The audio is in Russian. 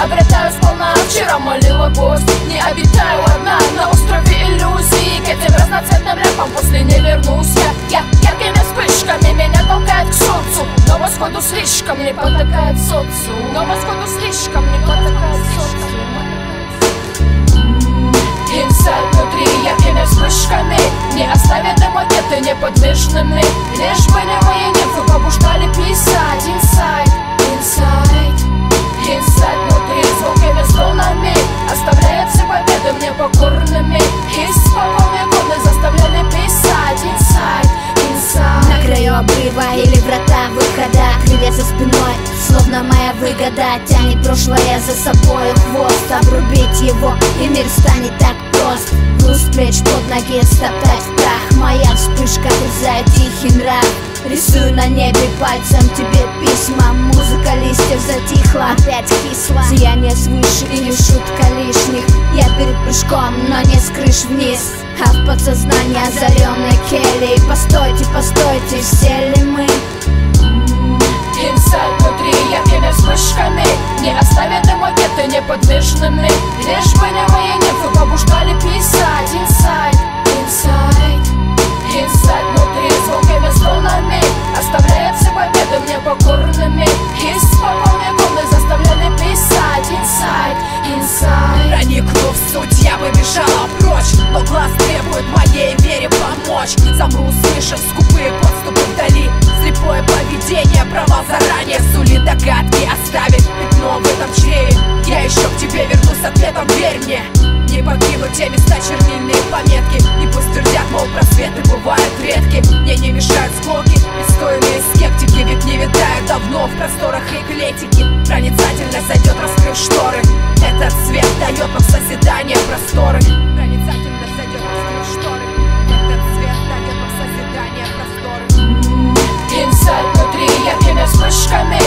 обретаю сполна. Вчера молила гость, не обитаю одна на острове иллюзий. К этим разноцветным ляпам после не вернусь я яркими вспышками меня толкает к солнцу, но восходу слишком не потакает социум. Но восходу слишком не потакает социум. Инсайд внутри яркими вспышками не оставят эмокеты неподвижными. Лишь бы не мои нимфы побуждали писать. Инсайд, инсайд, инсайд внутри звуками струнами оставляет все победы мне покорными. И спокойные годы заставляли писать. Инсайд, инсайд. На краю обрыва или врата выхода, крылья за спиной, словно моя выгода тянет прошлое за собой хвост. Обрубить его, и мир станет так прост. Груз плеч под ноги стоптать в прах. Моя вспышка терзает тихий нрав. Рисую на небе пальцем тебе письма. Музыка листьев затихла, опять кисла. Сияние свыше или шутка лишних. Я перед прыжком, но не с крыш вниз, а в подсознании озаренной келли. Постойте, постойте, все ли мы? Инсайд внутри яркими вспышками не оставят эмокеты неподвижными. Лишь бы не мои нимфы побуждали писать. Инсайд, инсайд, инсайд внутри звуками струнами оставляет все победы мне покорными. И спокойные годы заставляли писать. Инсайд, инсайд. Проникнув в суть, я побежала прочь, но глаз требует моей вере помочь. Замру, услышав скупые подступы вдали. Слепое поведение, провал заранее сулит догадки, оставит пятно в этом чреве. Я еще к тебе вернусь ответом, верь мне. Не покину те места чернильные пометки. И пусть твердят, мол, просветы бывают редки. Мне не мешают склоки, бестоимые скептики. Ведь не витают давно в просторах эклетики. Проницательно зайдет, раскрыв шторы. Этот свет дает нам созидание просторы. Проницательно зайдет, раскрыв шторы. Этот свет дает нам созидание просторы. Инсайд внутри яркими вспышками